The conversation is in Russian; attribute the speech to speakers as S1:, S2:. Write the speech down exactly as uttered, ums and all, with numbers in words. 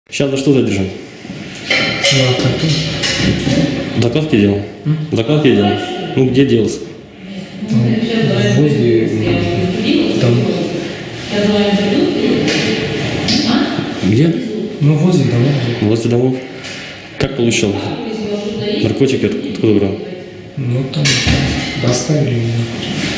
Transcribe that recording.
S1: Сейчас за что задержан?
S2: Закладки.
S1: Закладки делал? М? Закладки делал? Ну, где делался?
S2: Возле дома.
S1: Где?
S2: Ну, возле дома.
S1: Возле домов. Как получал? Наркотики от- откуда брал?
S2: Ну, там доставили меня.